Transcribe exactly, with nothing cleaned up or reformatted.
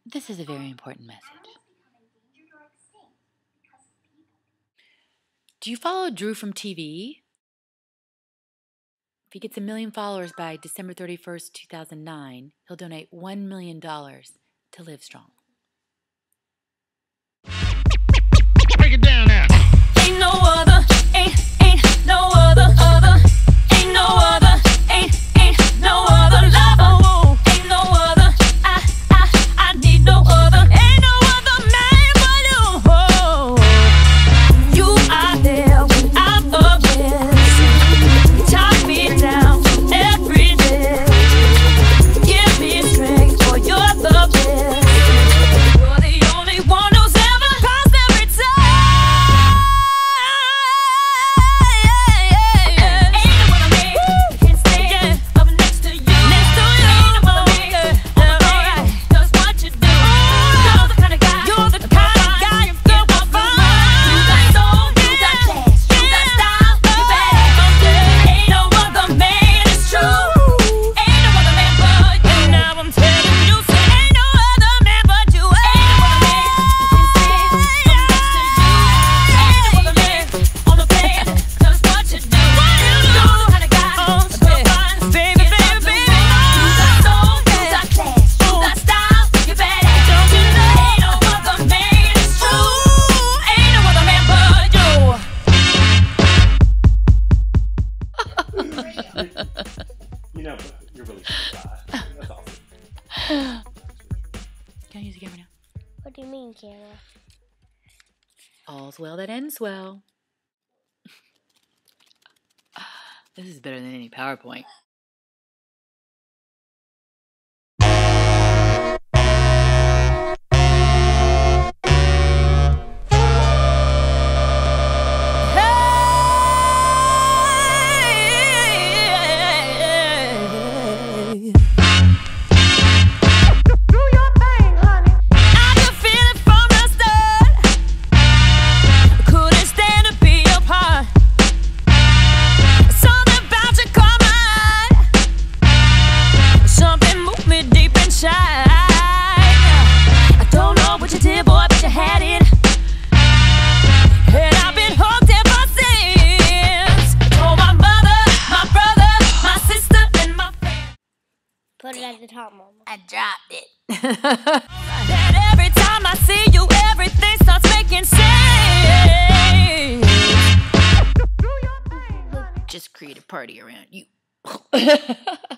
This is a very important message. Do you follow Drew from T V? If he gets a million followers by December thirty-first, two thousand nine, he'll donate one million dollars to Livestrong. Break it down now. Ain't no other, ain't, ain't no other, other, ain't no other, ain't, ain't no other lover, ain't no other, I, I, I need no other, ain't no other man but you, oh. You are there when I'm up there, talk me down every day, give me strength for you're the best, you're the only one who's ever crossed every time. You know, you're really shy. That's awesome. Can I use the camera now? What do you mean, camera? All's well that ends well. This is better than any PowerPoint. Put it at the top, Mama. I dropped it. That every time I see you, everything starts making sense. Just create a party around you.